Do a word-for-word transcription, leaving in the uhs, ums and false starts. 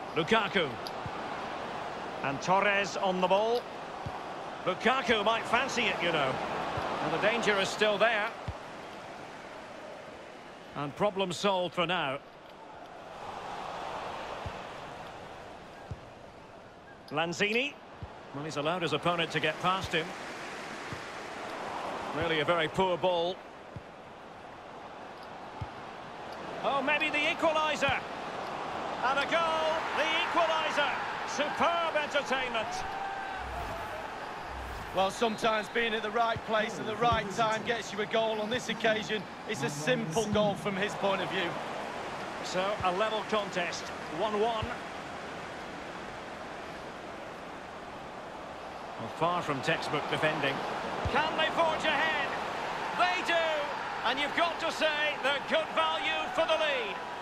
Lukaku. And Torres on the ball. Lukaku might fancy it, you know. And the danger is still there. And problem solved for now. Lanzini. Well, he's allowed his opponent to get past him. Really a very poor ball. Oh, maybe the equaliser. And a goal, the equaliser. Superb entertainment. Well, sometimes being at the right place at the right time gets you a goal. On this occasion, it's a simple goal from his point of view. So, a level contest, one one. Well, far from textbook defending. Can they forge ahead? They do! And you've got to say, they're good value for the lead.